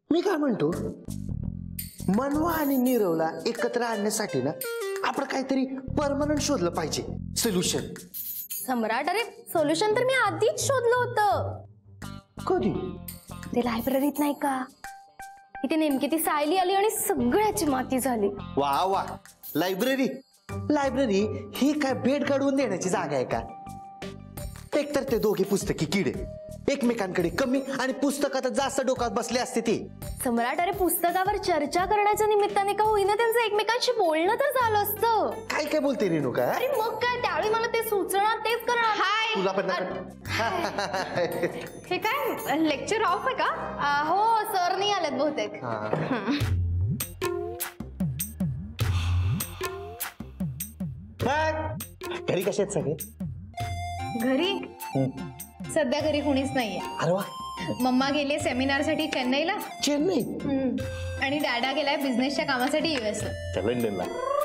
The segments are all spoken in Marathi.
मी काय म्हणतो, मनवा आणि नीरवला एकत्र आणण्यासाठी ना आपण काहीतरी परमनंट शोधलं पाहिजे सोल्युशन. सम्राट, अरे सोल्युशन तर मी आधीच शोधलं होतं. कधी? ते लायब्ररीत नाही का, इथे नेमकी ती सायली आली आणि सगळ्याची माती झाली. वा वा, लायब्ररी लायब्ररी ही काय भेट काढून देण्याची जागा आहे का? एकतर ते दोघे पुस्तकी किडे एकमेकांकडे कमी आणि पुस्तकात जास्त डोक्यात बसले असते ते. सम्राट, अरे पुस्तकावर चर्चा करण्याच्या निमित्ताने का होईना त्यांचं एकमेकांशी बोलणं तर झालं असतं. काय काय बोलते रेणुका? अरे मग काय, त्यावेळी मला ते सुचणार, तेच करणार. हाय, तुला पण हे काय लेक्चर ऑफ आहे का? हो, सर नाही आलेत बहुतेक. घरी कसे आहेत सगळे? घरी सध्या घरी कुणीच नाहीये. अरे वा. मम्मा गेले सेमिनार साठी चेन्नईला. चेन्नई? आणि डॅडा गेलाय बिझनेसच्या कामासाठी US ला. लंडनला.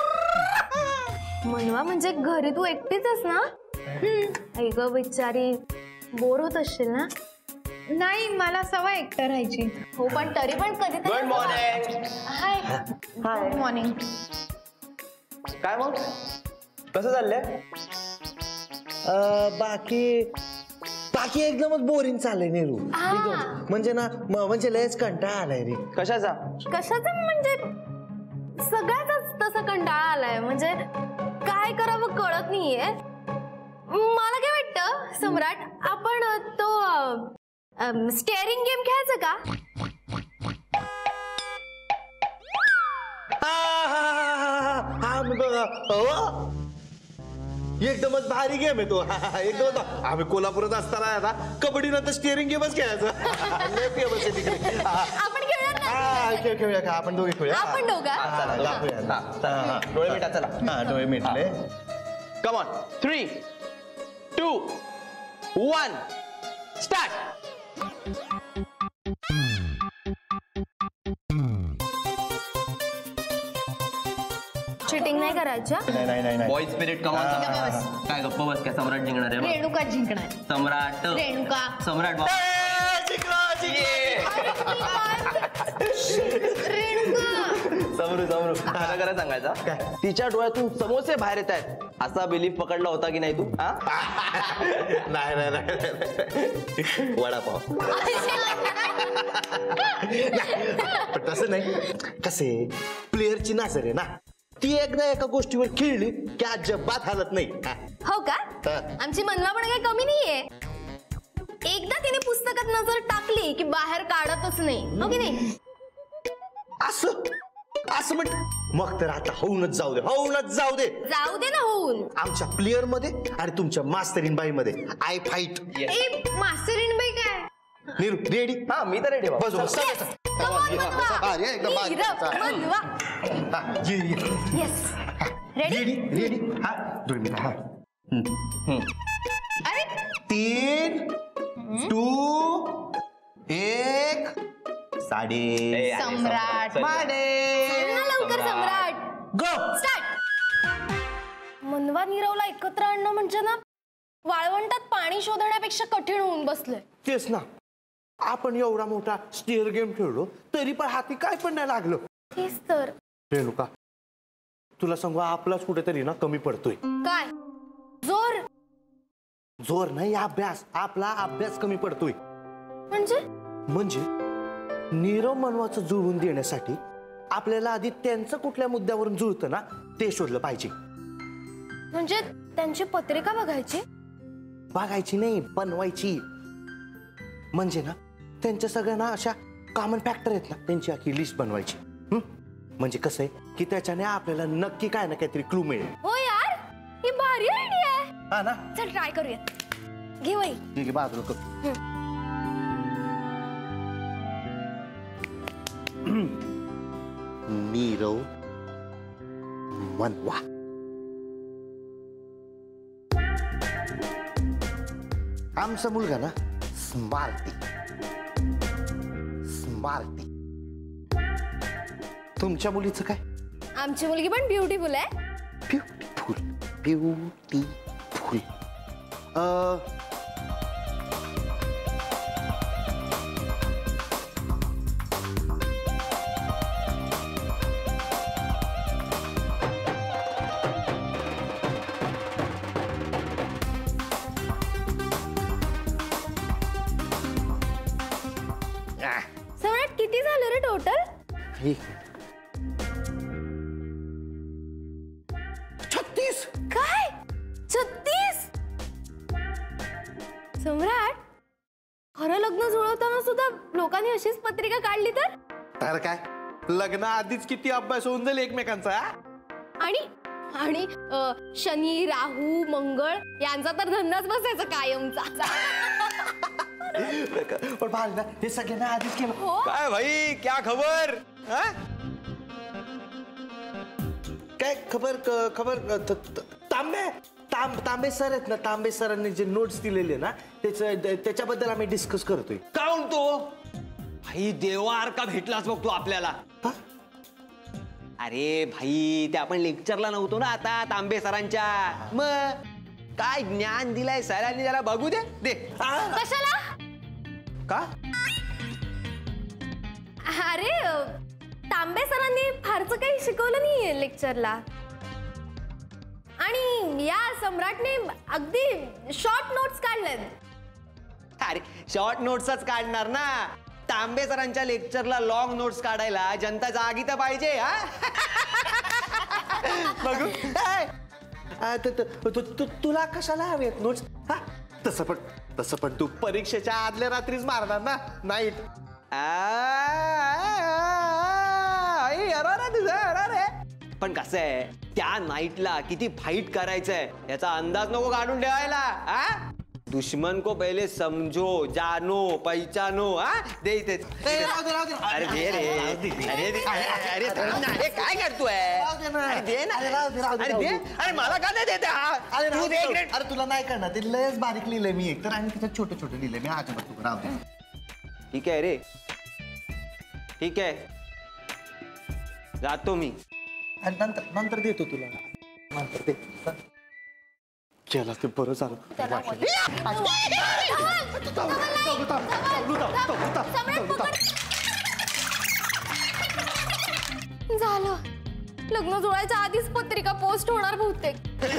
मनवा, म्हणजे घरी तू एकटीच ना? आई ग बिचारी, बोर होत असशील ना? नाही, मला सवय एकटं राहायची. हो, पण तरी पण कधीतरी. Good morning. Hi. Good morning. काय मग कसं चाललंय? बाकी एकदमच बोरिंग चाललंय नेहरू. म्हणजे ना म्हणजे लयच कंटाळा आलाय रे. कशाचा? म्हणजे सगळ्याच तसा कंटाळा आलाय. म्हणजे काय करावं कळत नाहीये. मला काय वाटतं सम्राट, आपण तो स्टेअरिंग गेम खेळायचं का? एकदमच भारी गेम आहे तो. एकदम आम्ही कोल्हापुरात असताना आता कबड्डी नंतर स्टिअरिंग गेमच खेळायचं. फेमस आहे तिकडे. आपण खेळणार ना? खेळूया का? आपण दोघे खेळूया. आपण दोघा? डोळे मिटा. चला. डोळे मिटले. Come on. 3, 2, 1 स्टार्ट. चिटिंग नाही करायच्या. नाही. Boy spirit. Come on. काय गप्प बस, काय सम्राट जिंकणार आहे? रेणुका जिंकणार. सम्राट. रेणुका. सम्राट. समरू खरं सांगायचा, तिच्या डोळ्यातून समोसे बाहेर येत आहेत असा बिलीफ पकडला होता की नाही तू? नाही वडापाव. पण तसं नाही. कसे प्लेअरची नाजर आहे ना, ती एकदा एका गोष्टीवर खेळली की अजिबात हालत नाही. हो का? आमची मनवा पण काही कमी नाहीये. एकदा तिने पुस्तकात नजर टाकली की बाहेर काढतच नाही. हो की नाही? असं म्हण. मग तर आता होऊनच जाऊ दे. जाऊ दे ना होऊन. आमच्या प्लेअर मध्ये आणि तुमच्या मास्तरीन बाई मध्ये आय फाईट. मास्तरीन बाई काय? नीरू रेडी? हा, मी तर रेडी. बस रेडी. हा 2 मिनिट. हा. अरे 3, 2, 1 साडे. सम्राट. लवकर सम्राट. गो. स्टार्ट. मनवा नीरवला एकत्र आणणं म्हणजे ना वाळवंटात पाणी शोधण्यापेक्षा कठीण होऊन बसलंय. तेच ना. आपण एवढा मोठा स्टिअर गेम खेळलो तरी पण हाती काय पण नाही लागलं. तेच तर. रेणुका, तुला सांगू आपलाच कुठेतरी ना कमी पडतोय. काय? जोर नाही, अभ्यास. आपला अभ्यास कमी पडतोय. म्हणजे नीरव मनवाचं जुळवून देण्यासाठी आपल्याला आधी त्यांचं कुठल्या मुद्द्यावरून जुळतं ना ते शोधलं पाहिजे. म्हणजे त्यांची पत्रिका बघायची नाही, बनवायची. म्हणजे ना त्यांच्या सगळ्यांना अशा कॉमन फॅक्टर आहेत ना, त्यांची आखी लिस्ट बनवायची. म्हणजे कसं आहे की त्याच्याने आपल्याला नक्की काय ना काहीतरी क्लू मिळेल. हो यार, ही भारी आयडिया आहे. हा ना. चल ट्राय करूया. घे वही. ठीक आहे, बाजूला कर. नीरव मनवा. आमचा मुलगा ना स्मार्टी. तुमच्या मुलीचं काय? आमची मुलगी पण ब्युटिफुल आहे. ब्युटिफुल. किती झालं रे टोटल? 36. काय 36? सम्राट, खरं लग्न जुळवताना सुद्धा लोकांनी अशीच पत्रिका काढली तर काय लग्न आधीच किती अभ्यास होऊन जाईल एकमेकांचा. आणि आणि शनी, राहू, मंगळ यांचा तर धंदाच बसायचा कायमचा. पण भारी ना, हे सगळ्यांना आधीच केलं. काय भाई क्या खबर हा? काय खबर तांबे सर आहेत ना, तांबे सरांनी जे नोट्स दिलेले ना त्याच्याबद्दल आम्ही डिस्कस करतोय. का म्हणतो भाई देवार का भेटलाच बघतो आपल्याला. अरे भाई ते आपण लेक्चरला नव्हतो ना आता तांबे सरांच्या. मग काय ज्ञान दिलाय सरांनी, जरा बघू दे दे. कशाला? का? अरे तांबे सरांनी फारसं काही शिकवलं नाहीये लेक्चरला. आणि या सम्राटने अगदी शॉर्ट नोट्स काढल्यात. अरे शॉर्ट नोट्सच काढणार ना. तांबे सरांच्या लेक्चरला लॉंग नोट्स काढायला जनता जागी तर पाहिजे. हा बघू. तुला कशाला हवेत नोट्स? तसं पण तू परीक्षेच्या आदल्या रात्रीच मारणार ना नाईट. पण कसं आहे त्या नाईटला किती फाईट करायचंय याचा अंदाज नको काढून ठेवायला. हा दुश्मन को पहले समझो, जानो, पहचानो. हा दे इथे. अरे दे रे. अरे अरे काय करतोय? अरे दे ना. अरे दे. अरे मला का नाही देते? तू दे इकडे. अरे तुला नाही करणार, ते लयच बारीक लिहिलंय मी एक तर, आणि त्याच्यात छोटे छोटे लिहिलंय मी. हा तू राहू दे. ठीक आहे रे, ठीक आहे, जातो मी. आणि नंतर देतो तुला. नंतर दे. केला ते बरं झालं. झालं, लग्न जुळायच्या आधीच पत्रिका पोस्ट होणार बहुतेक.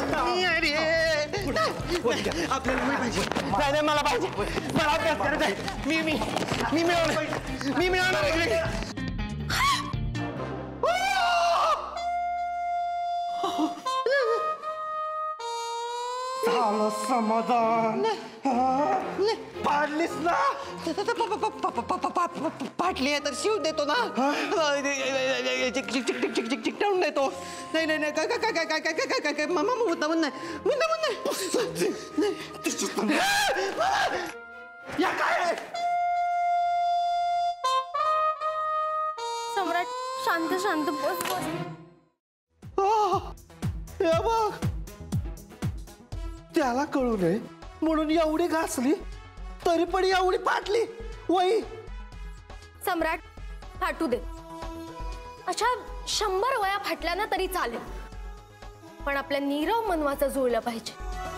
आपल्याला मला पाहिजे, मला अभ्यास करायचा आहे. मी मिळवणार. समाधान पाडलीस ना. पाटली तर शिव देतो ना. चिकटावून देतो. नाही नाही नाही काय काय काय काय काय काय काय काय मामा मुद्दामून नाही. या काय सम्राट शांत शांत बस बस. हे बघ, त्याला कळू नये म्हणून एवढी घासली तरी पण एवढी पाटली. वही सम्राट फाटू दे. अशा 100 वया फाटल्या ना तरी चालेल, पण आपल्या नीरव मनवाचं जुळलं पाहिजे.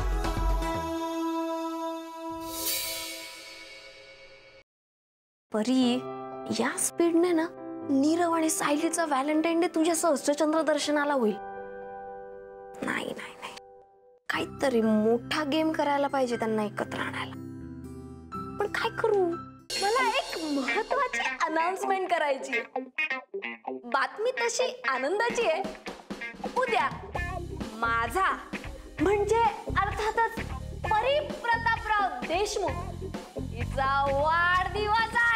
परी, या स्पीडने ना नीरव आणि सायलीचा व्हॅलेंटाईन डे तुझ्या सहस्त्रचंद्र दर्शनाला होईल. नाही नाही नाही, काहीतरी मोठा गेम करायला पाहिजे त्यांना एकत्र आणायला. पण काय करू? मला एक महत्वाची अनाउन्समेंट करायची. बातमी तशी आनंदाची आहे. उद्या माझा म्हणजे अर्थातच परी प्रतापराव देशमुख हिचा वाढदिवस आहे.